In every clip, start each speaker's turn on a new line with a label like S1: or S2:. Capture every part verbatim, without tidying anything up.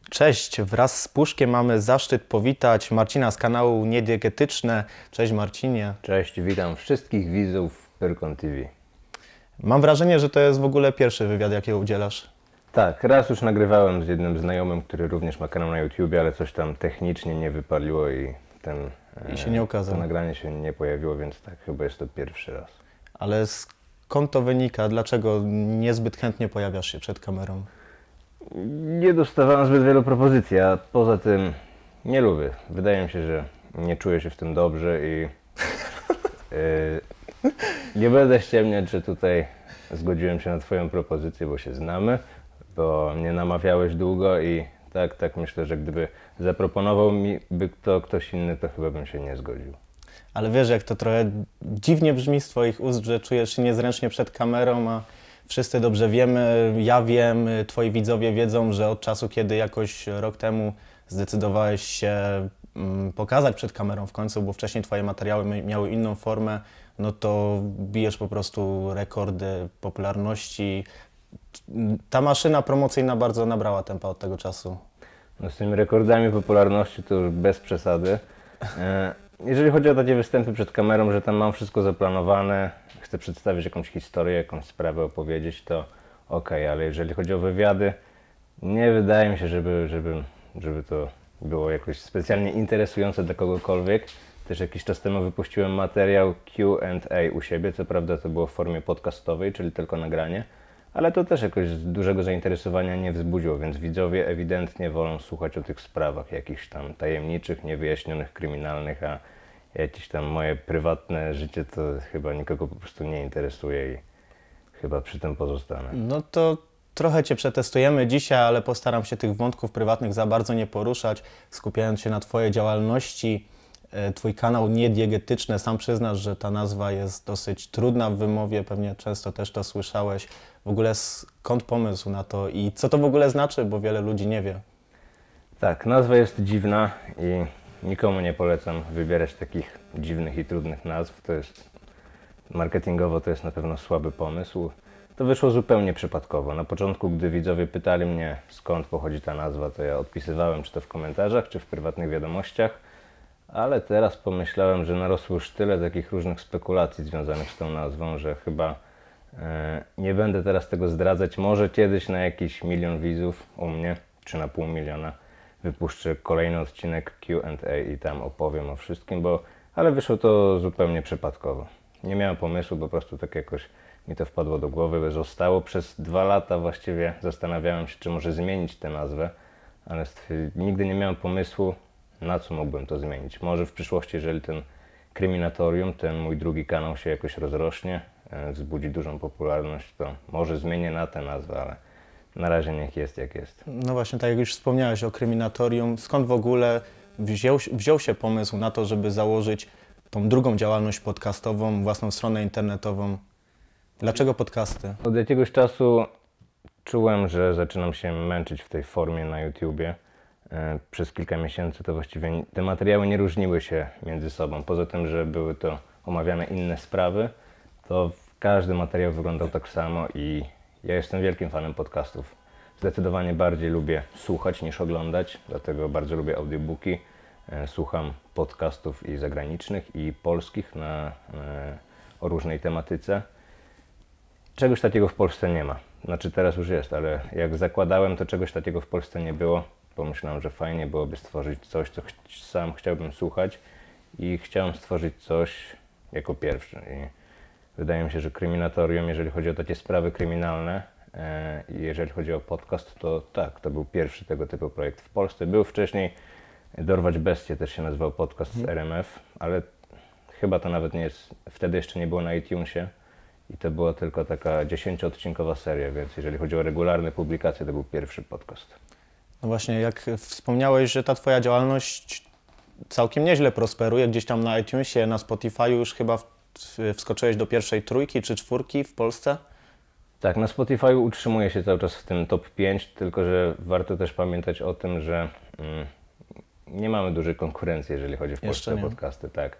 S1: Cześć, wraz z Puszkiem mamy zaszczyt powitać Marcina z kanału Niediegetyczne. Cześć Marcinie.
S2: Cześć, witam wszystkich widzów Pyrkon T V.
S1: Mam wrażenie, że to jest w ogóle pierwszy wywiad, jakiego udzielasz.
S2: Tak, raz już nagrywałem z jednym znajomym, który również ma kanał na YouTubie, ale coś tam technicznie nie wypaliło i ten,
S1: I się nie okazało.
S2: to nagranie się nie pojawiło, więc tak, chyba jest to pierwszy raz.
S1: Ale skąd to wynika? Dlaczego niezbyt chętnie pojawiasz się przed kamerą?
S2: Nie dostawałem zbyt wielu propozycji, a poza tym nie lubię. Wydaje mi się, że nie czuję się w tym dobrze i yy, nie będę ściemniać, że tutaj zgodziłem się na Twoją propozycję, bo się znamy, bo mnie namawiałeś długo i tak, tak myślę, że gdyby zaproponował mi by to ktoś inny, to chyba bym się nie zgodził.
S1: Ale wiesz, jak to trochę dziwnie brzmi z Twoich ust, że czujesz się niezręcznie przed kamerą, a wszyscy dobrze wiemy, ja wiem, Twoi widzowie wiedzą, że od czasu, kiedy jakoś rok temu zdecydowałeś się pokazać przed kamerą w końcu, bo wcześniej Twoje materiały miały inną formę, no to bijesz po prostu rekordy popularności. Ta maszyna promocyjna bardzo nabrała tempa od tego czasu.
S2: No z tymi rekordami popularności to już bez przesady. Jeżeli chodzi o takie występy przed kamerą, że tam mam wszystko zaplanowane, chcę przedstawić jakąś historię, jakąś sprawę opowiedzieć, to ok, ale jeżeli chodzi o wywiady, nie wydaje mi się, żeby, żeby, żeby to było jakoś specjalnie interesujące dla kogokolwiek. Też jakiś czas temu wypuściłem materiał Q and A u siebie, co prawda to było w formie podcastowej, czyli tylko nagranie, ale to też jakoś dużego zainteresowania nie wzbudziło, więc widzowie ewidentnie wolą słuchać o tych sprawach jakichś tam tajemniczych, niewyjaśnionych, kryminalnych, a jakieś tam moje prywatne życie to chyba nikogo po prostu nie interesuje i chyba przy tym pozostanę.
S1: No to trochę Cię przetestujemy dzisiaj, ale postaram się tych wątków prywatnych za bardzo nie poruszać, skupiając się na Twojej działalności. Twój kanał Niediegetyczne, sam przyznasz, że ta nazwa jest dosyć trudna w wymowie, pewnie często też to słyszałeś. W ogóle skąd pomysł na to i co to w ogóle znaczy, bo wiele ludzi nie wie.
S2: Tak, nazwa jest dziwna i nikomu nie polecam wybierać takich dziwnych i trudnych nazw. To jest marketingowo to jest na pewno słaby pomysł. To wyszło zupełnie przypadkowo. Na początku, gdy widzowie pytali mnie, skąd pochodzi ta nazwa, to ja odpisywałem czy to w komentarzach, czy w prywatnych wiadomościach. Ale teraz pomyślałem, że narosło już tyle takich różnych spekulacji związanych z tą nazwą, że chyba e, nie będę teraz tego zdradzać. Może kiedyś na jakiś milion widzów u mnie, czy na pół miliona, wypuszczę kolejny odcinek Q and A i tam opowiem o wszystkim, bo ale wyszło to zupełnie przypadkowo. Nie miałem pomysłu, po prostu tak jakoś mi to wpadło do głowy. Zostało przez dwa lata właściwie, zastanawiałem się, czy może zmienić tę nazwę, ale nigdy nie miałem pomysłu, na co mógłbym to zmienić. Może w przyszłości, jeżeli ten Kryminatorium, ten mój drugi kanał się jakoś rozrośnie, wzbudzi dużą popularność, to może zmienię na tę nazwę, ale na razie niech jest jak jest.
S1: No właśnie, tak jak już wspomniałeś o Kryminatorium, skąd w ogóle wziął, wziął się pomysł na to, żeby założyć tą drugą działalność podcastową, własną stronę internetową? Dlaczego podcasty?
S2: Od jakiegoś czasu czułem, że zaczynam się męczyć w tej formie na YouTubie. Przez kilka miesięcy to właściwie te materiały nie różniły się między sobą. Poza tym, że były to omawiane inne sprawy, to każdy materiał wyglądał tak samo i ja jestem wielkim fanem podcastów. Zdecydowanie bardziej lubię słuchać niż oglądać, dlatego bardzo lubię audiobooki. Słucham podcastów i zagranicznych, i polskich na, o różnej tematyce. Czegoś takiego w Polsce nie ma. Znaczy teraz już jest, ale jak zakładałem, to czegoś takiego w Polsce nie było. Pomyślałem, że fajnie byłoby stworzyć coś, co ch sam chciałbym słuchać i chciałem stworzyć coś jako pierwszy. I wydaje mi się, że Kryminatorium, jeżeli chodzi o takie sprawy kryminalne e, i jeżeli chodzi o podcast, to tak, to był pierwszy tego typu projekt w Polsce. Był wcześniej Dorwać Bestię, też się nazywał podcast z R M F, ale chyba to nawet nie jest, wtedy jeszcze nie było na iTunesie i to była tylko taka dziesięcioodcinkowa seria, więc jeżeli chodzi o regularne publikacje, to był pierwszy podcast.
S1: No właśnie, jak wspomniałeś, że ta Twoja działalność całkiem nieźle prosperuje, gdzieś tam na iTunesie, na Spotify już chyba wskoczyłeś do pierwszej trójki czy czwórki w Polsce?
S2: Tak, na Spotify utrzymuje się cały czas w tym top pięć, tylko że warto też pamiętać o tym, że mm, nie mamy dużej konkurencji, jeżeli chodzi w Polsce o podcasty. Tak.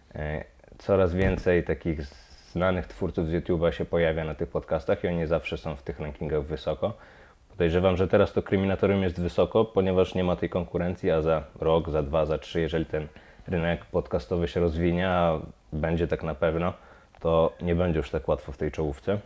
S2: Coraz więcej takich znanych twórców z YouTube'a się pojawia na tych podcastach i oni zawsze są w tych rankingach wysoko. Podejrzewam, że teraz to kryminatorium jest wysoko, ponieważ nie ma tej konkurencji, a za rok, za dwa, za trzy, jeżeli ten rynek podcastowy się rozwinie, a będzie tak na pewno, to nie będzie już tak łatwo w tej czołówce.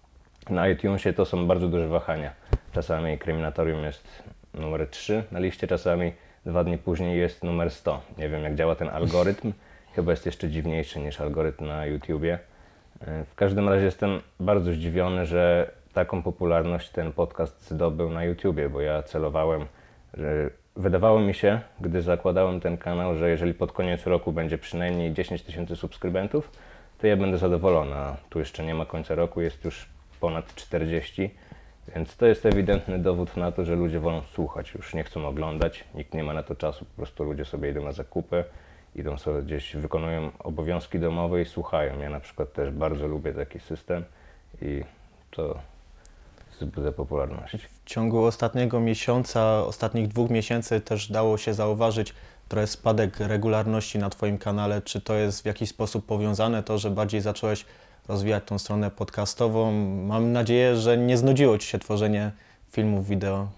S2: Na iTunesie to są bardzo duże wahania. Czasami kryminatorium jest numer trzy na liście, czasami dwa dni później jest numer sto. Nie wiem, jak działa ten algorytm. Chyba jest jeszcze dziwniejszy niż algorytm na YouTubie. W każdym razie jestem bardzo zdziwiony, że taką popularność ten podcast zdobył na YouTubie, bo ja celowałem, że wydawało mi się, gdy zakładałem ten kanał, że jeżeli pod koniec roku będzie przynajmniej dziesięć tysięcy subskrybentów, to ja będę zadowolony. A tu jeszcze nie ma końca roku, jest już ponad czterdzieści, więc to jest ewidentny dowód na to, że ludzie wolą słuchać, już nie chcą oglądać, nikt nie ma na to czasu, po prostu ludzie sobie idą na zakupy, idą sobie gdzieś, wykonują obowiązki domowe i słuchają. Ja na przykład też bardzo lubię taki system i to wzbudza popularność.
S1: W ciągu ostatniego miesiąca, ostatnich dwóch miesięcy też dało się zauważyć trochę spadek regularności na Twoim kanale. Czy to jest w jakiś sposób powiązane, to, że bardziej zacząłeś rozwijać tą stronę podcastową? Mam nadzieję, że nie znudziło Ci się tworzenie filmów wideo.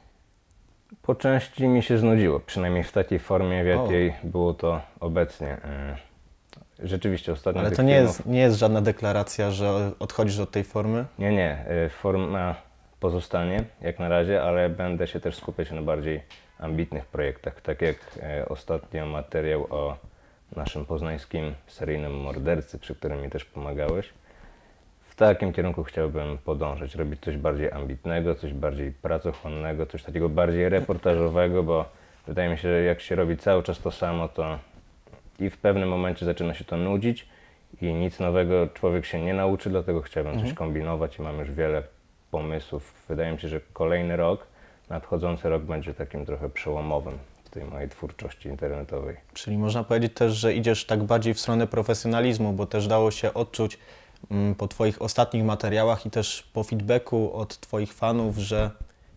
S2: Po części mi się znudziło, przynajmniej w takiej formie, w jakiej o. było to obecnie. Rzeczywiście ostatnio
S1: Ale
S2: tych
S1: to nie,
S2: filmów...
S1: jest, nie jest żadna deklaracja, że odchodzisz od tej formy?
S2: Nie, nie. Forma pozostanie jak na razie, ale będę się też skupiać na bardziej ambitnych projektach. Tak jak ostatnio materiał o naszym poznańskim seryjnym mordercy, przy którym mi też pomagałeś. W takim kierunku chciałbym podążać, robić coś bardziej ambitnego, coś bardziej pracochłonnego, coś takiego bardziej reportażowego, bo wydaje mi się, że jak się robi cały czas to samo, to i w pewnym momencie zaczyna się to nudzić i nic nowego człowiek się nie nauczy, dlatego chciałbym mhm. coś kombinować i mam już wiele pomysłów. Wydaje mi się, że kolejny rok, nadchodzący rok będzie takim trochę przełomowym w tej mojej twórczości internetowej.
S1: Czyli można powiedzieć też, że idziesz tak bardziej w stronę profesjonalizmu, bo też dało się odczuć mm, po Twoich ostatnich materiałach i też po feedbacku od Twoich fanów, że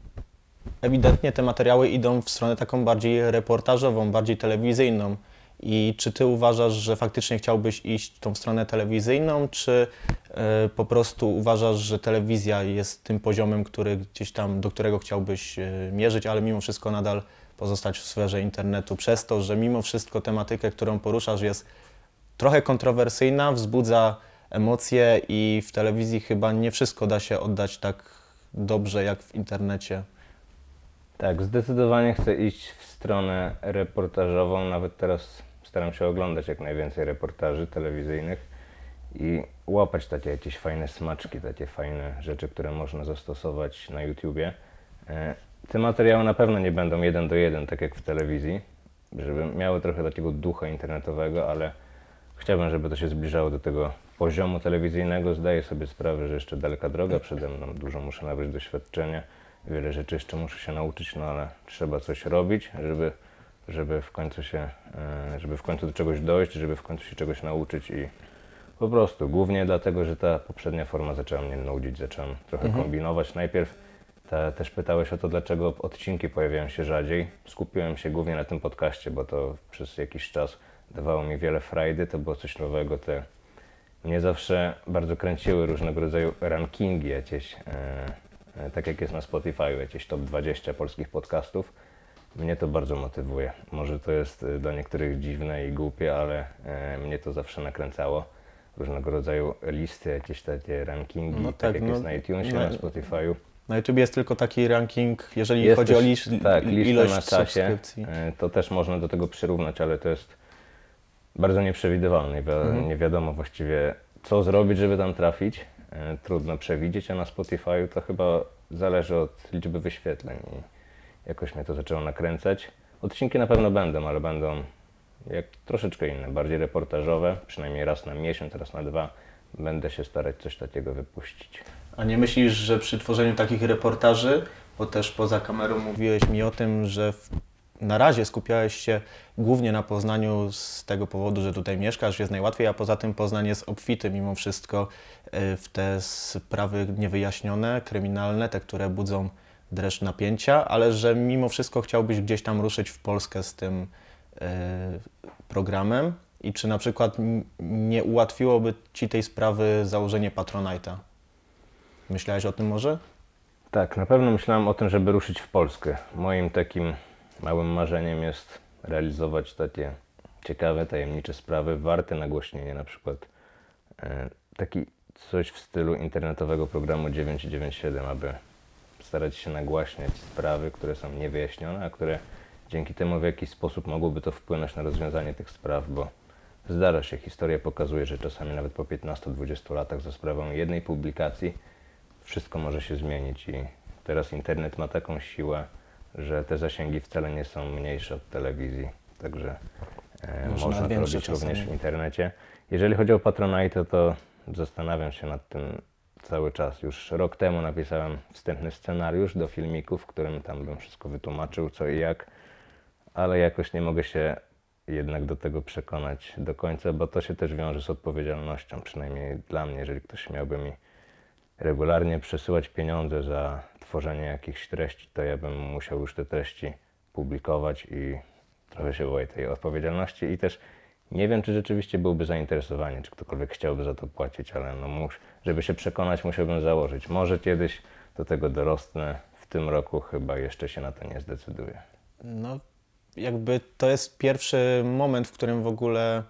S1: ewidentnie te materiały idą w stronę taką bardziej reportażową, bardziej telewizyjną. I czy Ty uważasz, że faktycznie chciałbyś iść w tą stronę telewizyjną, czy y, po prostu uważasz, że telewizja jest tym poziomem, który gdzieś tam, do którego chciałbyś y, mierzyć, ale mimo wszystko nadal pozostać w sferze internetu, przez to, że mimo wszystko tematykę, którą poruszasz, jest trochę kontrowersyjna, wzbudza emocje i w telewizji chyba nie wszystko da się oddać tak dobrze jak w internecie?
S2: Tak, zdecydowanie chcę iść w stronę reportażową. Nawet teraz staram się oglądać jak najwięcej reportaży telewizyjnych i łapać takie jakieś fajne smaczki, takie fajne rzeczy, które można zastosować na YouTubie. Te materiały na pewno nie będą jeden do jeden, tak jak w telewizji, żeby miały trochę takiego ducha internetowego, ale chciałbym, żeby to się zbliżało do tego poziomu telewizyjnego. Zdaję sobie sprawę, że jeszcze daleka droga przede mną, dużo muszę nabyć doświadczenia, wiele rzeczy jeszcze muszę się nauczyć, no ale trzeba coś robić, żeby, żeby, w końcu się, żeby w końcu do czegoś dojść, żeby w końcu się czegoś nauczyć i po prostu, głównie dlatego, że ta poprzednia forma zaczęła mnie nudzić, zacząłem trochę mhm. kombinować. Najpierw ta, też pytałeś o to, dlaczego odcinki pojawiają się rzadziej. Skupiłem się głównie na tym podcaście, bo to przez jakiś czas dawało mi wiele frajdy, to było coś nowego. Te mnie zawsze bardzo kręciły różnego rodzaju rankingi jakieś, e, tak jak jest na Spotify, jakieś top dwadzieścia polskich podcastów. Mnie to bardzo motywuje. Może to jest dla niektórych dziwne i głupie, ale e, mnie to zawsze nakręcało. Różnego rodzaju listy, jakieś takie rankingi, no tak, tak jak no, jest na iTunesie, no, na Spotify'u.
S1: Na YouTube jest tylko taki ranking, jeżeli jest chodzi też, o lisz,
S2: tak,
S1: ilość
S2: na czasie,
S1: subskrypcji.
S2: To też można do tego przyrównać, ale to jest bardzo nieprzewidywalne. Nie, wi mhm. nie wiadomo właściwie, co zrobić, żeby tam trafić. Trudno przewidzieć, a na Spotify'u to chyba zależy od liczby wyświetleń i jakoś mnie to zaczęło nakręcać. Odcinki na pewno będą, ale będą jak troszeczkę inne, bardziej reportażowe, przynajmniej raz na miesiąc, raz na dwa będę się starać coś takiego wypuścić.
S1: A nie myślisz, że przy tworzeniu takich reportaży, bo też poza kamerą mówiłeś mi o tym, że w, na razie skupiałeś się głównie na Poznaniu z tego powodu, że tutaj mieszkasz, jest najłatwiej, a poza tym Poznań jest obfity mimo wszystko w te sprawy niewyjaśnione, kryminalne, te, które budzą dreszcz napięcia, ale że mimo wszystko chciałbyś gdzieś tam ruszyć w Polskę z tym programem i czy na przykład nie ułatwiłoby Ci tej sprawy założenie Patronite'a? Myślałeś o tym może?
S2: Tak, na pewno myślałem o tym, żeby ruszyć w Polskę. Moim takim małym marzeniem jest realizować takie ciekawe, tajemnicze sprawy, warte nagłośnienia, na przykład e, taki coś w stylu internetowego programu dziewięć dziewięć siedem, aby starać się nagłaśniać sprawy, które są niewyjaśnione, a które dzięki temu w jakiś sposób mogłoby to wpłynąć na rozwiązanie tych spraw, bo zdarza się, historia pokazuje, że czasami nawet po piętnastu dwudziestu latach za sprawą jednej publikacji wszystko może się zmienić i teraz internet ma taką siłę, że te zasięgi wcale nie są mniejsze od telewizji, także e, można to robić również w internecie. Jeżeli chodzi o Patronite, to zastanawiam się nad tym cały czas. Już rok temu napisałem wstępny scenariusz do filmiku, w którym tam bym wszystko wytłumaczył, co i jak, ale jakoś nie mogę się jednak do tego przekonać do końca, bo to się też wiąże z odpowiedzialnością, przynajmniej dla mnie, jeżeli ktoś miałby mi regularnie przesyłać pieniądze za tworzenie jakichś treści, to ja bym musiał już te treści publikować i trochę się boję tej odpowiedzialności i też nie wiem, czy rzeczywiście byłby zainteresowany, czy ktokolwiek chciałby za to płacić, ale no mus, żeby się przekonać, musiałbym założyć. Może kiedyś do tego dorosnę, w tym roku chyba jeszcze się na to nie zdecyduję.
S1: No, jakby to jest pierwszy moment, w którym w ogóle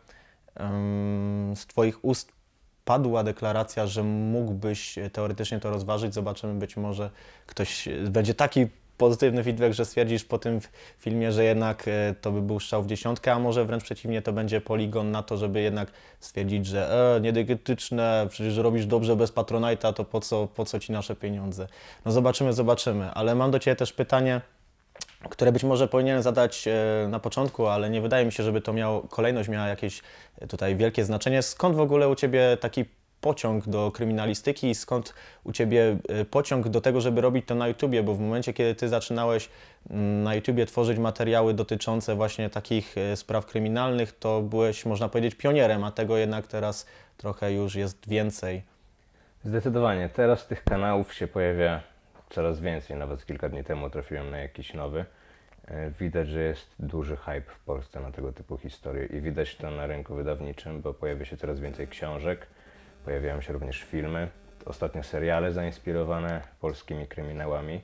S1: um, z Twoich ust padła deklaracja, że mógłbyś teoretycznie to rozważyć. Zobaczymy, być może ktoś będzie taki pozytywny feedback, że stwierdzisz po tym filmie, że jednak to by był strzał w dziesiątkę, a może wręcz przeciwnie, to będzie poligon na to, żeby jednak stwierdzić, że e, niediegetyczne, przecież robisz dobrze bez Patronite'a, to po co, po co Ci nasze pieniądze? No zobaczymy, zobaczymy, ale mam do Ciebie też pytanie, które być może powinienem zadać na początku, ale nie wydaje mi się, żeby to miało, kolejność miała jakieś tutaj wielkie znaczenie. Skąd w ogóle u Ciebie taki pociąg do kryminalistyki i skąd u Ciebie pociąg do tego, żeby robić to na YouTubie? Bo w momencie, kiedy Ty zaczynałeś na YouTubie tworzyć materiały dotyczące właśnie takich spraw kryminalnych, to byłeś, można powiedzieć, pionierem, a tego jednak teraz trochę już jest więcej.
S2: Zdecydowanie. Teraz tych kanałów się pojawia coraz więcej, nawet kilka dni temu trafiłem na jakiś nowy. Widać, że jest duży hype w Polsce na tego typu historie i widać to na rynku wydawniczym, bo pojawia się coraz więcej książek, pojawiają się również filmy, ostatnio seriale zainspirowane polskimi kryminałami.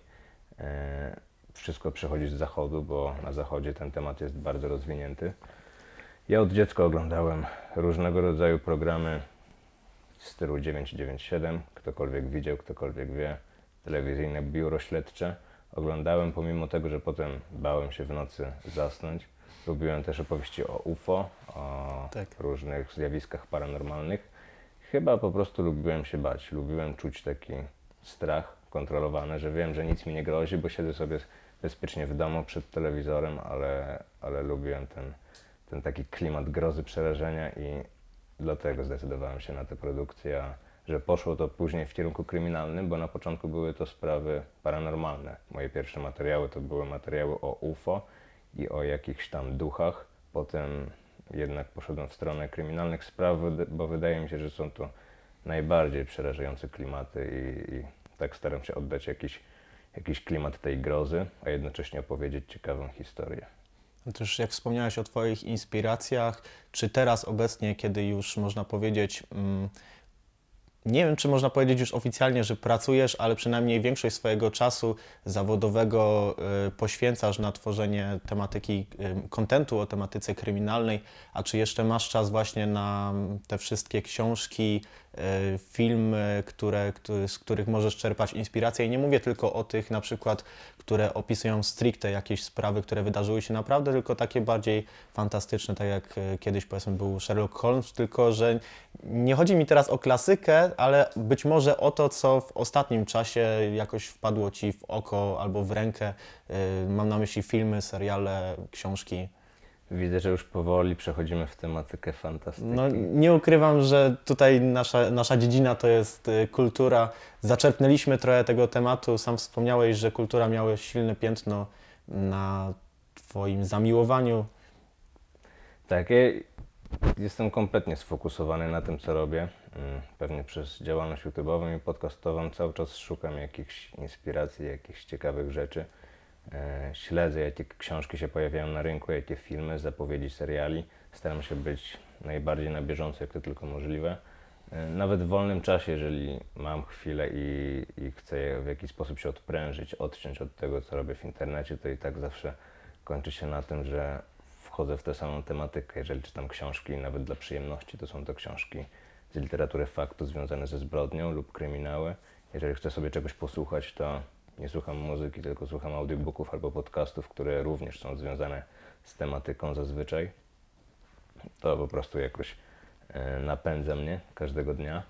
S2: Wszystko przychodzi z zachodu, bo na zachodzie ten temat jest bardzo rozwinięty. Ja od dziecka oglądałem różnego rodzaju programy w stylu dziewięć dziewięć siedem, ktokolwiek widział, ktokolwiek wie. Telewizyjne biuro śledcze. Oglądałem, pomimo tego, że potem bałem się w nocy zasnąć. Lubiłem też opowieści o U F O, o tak. różnych zjawiskach paranormalnych. Chyba po prostu lubiłem się bać. Lubiłem czuć taki strach kontrolowany, że wiem, że nic mi nie grozi, bo siedzę sobie bezpiecznie w domu przed telewizorem, ale, ale lubiłem ten, ten taki klimat grozy, przerażenia i dlatego zdecydowałem się na tę produkcję. Że poszło to później w kierunku kryminalnym, bo na początku były to sprawy paranormalne. Moje pierwsze materiały to były materiały o U F O i o jakichś tam duchach. Potem jednak poszedłem w stronę kryminalnych spraw, bo wydaje mi się, że są to najbardziej przerażające klimaty i, i tak staram się oddać jakiś, jakiś klimat tej grozy, a jednocześnie opowiedzieć ciekawą historię.
S1: Też jak wspomniałeś o Twoich inspiracjach, czy teraz obecnie, kiedy już można powiedzieć, mm, nie wiem, czy można powiedzieć już oficjalnie, że pracujesz, ale przynajmniej większość swojego czasu zawodowego y, poświęcasz na tworzenie tematyki, kontentu o tematyce kryminalnej, a czy jeszcze masz czas właśnie na te wszystkie książki, y, filmy, które, który, z których możesz czerpać inspirację? I nie mówię tylko o tych na przykład, które opisują stricte jakieś sprawy, które wydarzyły się naprawdę, tylko takie bardziej fantastyczne, tak jak kiedyś powiedzmy był Sherlock Holmes, tylko że nie chodzi mi teraz o klasykę, ale być może o to, co w ostatnim czasie jakoś wpadło Ci w oko albo w rękę. Mam na myśli filmy, seriale, książki.
S2: Widzę, że już powoli przechodzimy w tematykę fantastyki.
S1: No, nie ukrywam, że tutaj nasza, nasza dziedzina to jest kultura. Zaczerpnęliśmy trochę tego tematu. Sam wspomniałeś, że kultura miała silne piętno na Twoim zamiłowaniu.
S2: Tak, ja jestem kompletnie sfokusowany na tym, co robię. Pewnie przez działalność YouTube'ową i podcastową cały czas szukam jakichś inspiracji, jakichś ciekawych rzeczy. Śledzę, jakie książki się pojawiają na rynku, jakie filmy, zapowiedzi seriali. Staram się być najbardziej na bieżąco, jak to tylko możliwe. Nawet w wolnym czasie, jeżeli mam chwilę i, i chcę w jakiś sposób się odprężyć, odciąć od tego, co robię w internecie, to i tak zawsze kończy się na tym, że wchodzę w tę samą tematykę. Jeżeli czytam książki, nawet dla przyjemności, to są to książki z literatury faktu związane ze zbrodnią lub kryminały. Jeżeli chcę sobie czegoś posłuchać, to nie słucham muzyki, tylko słucham audiobooków albo podcastów, które również są związane z tematyką zazwyczaj. To po prostu jakoś e, napędza mnie każdego dnia.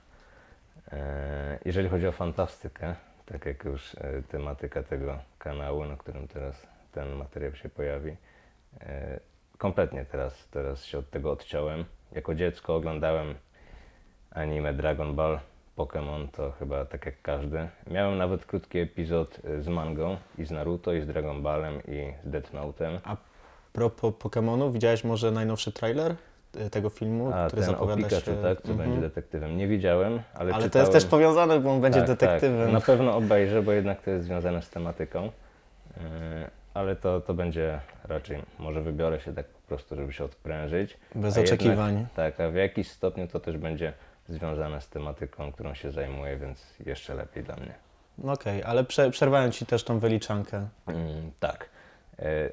S2: E, jeżeli chodzi o fantastykę, tak jak już e, tematyka tego kanału, na którym teraz ten materiał się pojawi, e, kompletnie teraz, teraz się od tego odciąłem. Jako dziecko oglądałem anime Dragon Ball, Pokémon, to chyba tak jak każdy. Miałem nawet krótki epizod z mangą i z Naruto, i z Dragon Ballem, i z Death Note'em.
S1: A propos Pokémonu, widziałeś może najnowszy trailer tego filmu,
S2: A,
S1: który
S2: ten
S1: zapowiada
S2: o Pikachu,
S1: się...
S2: tak, co
S1: Mhm.
S2: będzie detektywem. Nie widziałem, ale
S1: Ale
S2: czytałem.
S1: to jest też powiązane, bo on będzie
S2: tak,
S1: detektywem.
S2: Tak. Na pewno obejrzę, bo jednak to jest związane z tematyką. Yy, ale to, to będzie raczej, może wybiorę się tak po prostu, żeby się odprężyć.
S1: Bez
S2: a
S1: oczekiwań.
S2: Jednak, tak, a w jakiś stopniu to też będzie związane z tematyką, którą się zajmuję, więc jeszcze lepiej dla mnie.
S1: Okej, okay, ale prze, przerwałem Ci też tą wyliczankę.
S2: Mm, tak. E,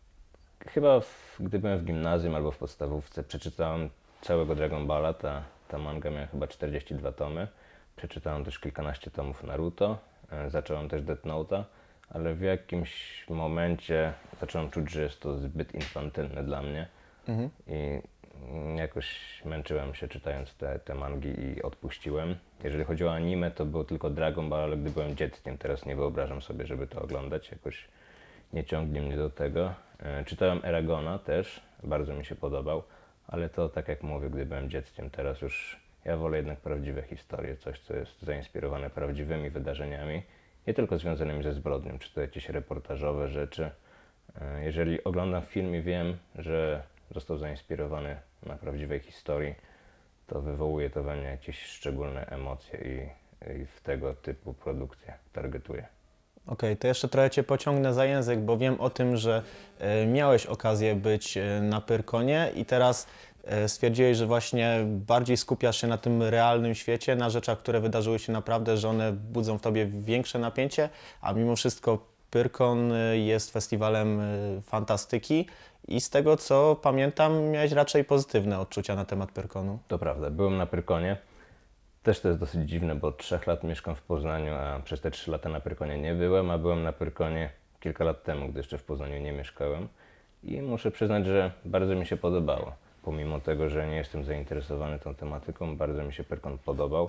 S2: chyba w, gdy byłem w gimnazjum albo w podstawówce, przeczytałem całego Dragon Balla. Ta, ta manga miała chyba czterdzieści dwa tomy. Przeczytałem też kilkanaście tomów Naruto. E, zacząłem też Death Note'a, ale w jakimś momencie zacząłem czuć, że jest to zbyt infantylne dla mnie. Mhm. I jakoś męczyłem się czytając te, te mangi i odpuściłem. Jeżeli chodzi o anime, to był tylko Dragon Ball, ale gdy byłem dzieckiem, teraz nie wyobrażam sobie, żeby to oglądać. Jakoś nie ciągnie mnie do tego. E, czytałem Eragona też, bardzo mi się podobał, ale to tak jak mówię, gdy byłem dzieckiem, teraz już ja wolę jednak prawdziwe historie, coś co jest zainspirowane prawdziwymi wydarzeniami, nie tylko związanymi ze zbrodnią, czy to jakieś reportażowe rzeczy. E, jeżeli oglądam film i wiem, że został zainspirowany na prawdziwej historii, to wywołuje to we mnie jakieś szczególne emocje i, i w tego typu produkcje targetuję.
S1: Okej, okay, to jeszcze trochę Cię pociągnę za język, bo wiem o tym, że y, miałeś okazję być y, na Pyrkonie i teraz y, stwierdziłeś, że właśnie bardziej skupiasz się na tym realnym świecie, na rzeczach, które wydarzyły się naprawdę, że one budzą w Tobie większe napięcie, a mimo wszystko Pyrkon y, jest festiwalem y, fantastyki. I z tego, co pamiętam, miałeś raczej pozytywne odczucia na temat Pyrkonu.
S2: To prawda, byłem na Pyrkonie. Też to jest dosyć dziwne, bo od trzech lat mieszkam w Poznaniu, a przez te trzy lata na Pyrkonie nie byłem, a byłem na Pyrkonie kilka lat temu, gdy jeszcze w Poznaniu nie mieszkałem. I muszę przyznać, że bardzo mi się podobało. Pomimo tego, że nie jestem zainteresowany tą tematyką, bardzo mi się Pyrkon podobał.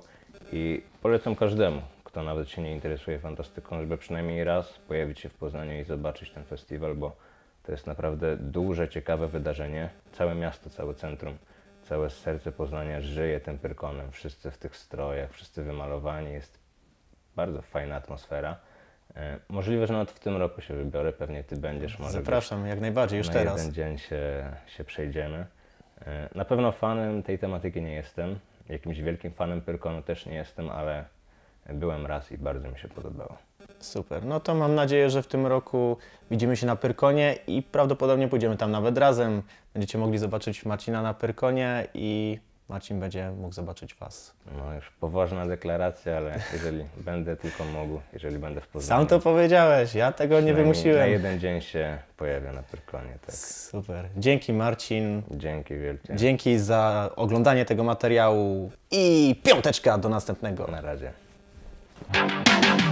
S2: I polecam każdemu, kto nawet się nie interesuje fantastyką, żeby przynajmniej raz pojawić się w Poznaniu i zobaczyć ten festiwal, bo to jest naprawdę duże, ciekawe wydarzenie. Całe miasto, całe centrum, całe serce Poznania żyje tym Pyrkonem. Wszyscy w tych strojach, wszyscy wymalowani. Jest bardzo fajna atmosfera. E, możliwe, że nawet w tym roku się wybiorę, pewnie Ty będziesz. Może
S1: Zapraszam, jak najbardziej, już
S2: na
S1: teraz.
S2: jeden dzień się, się przejdziemy. E, na pewno fanem tej tematyki nie jestem. Jakimś wielkim fanem Pyrkonu też nie jestem, ale byłem raz i bardzo mi się podobało.
S1: Super, no to mam nadzieję, że w tym roku widzimy się na Pyrkonie i prawdopodobnie pójdziemy tam nawet razem. Będziecie mogli zobaczyć Marcina na Pyrkonie i Marcin będzie mógł zobaczyć Was.
S2: No już poważna deklaracja, ale jeżeli będę tylko mógł, jeżeli będę w Poznaniu.
S1: Sam to powiedziałeś, ja tego nie wymusiłem.
S2: Na jeden dzień się pojawię na Pyrkonie, tak.
S1: Super, dzięki Marcin.
S2: Dzięki wielkie.
S1: Dzięki za oglądanie tego materiału i piąteczka do następnego.
S2: Na razie.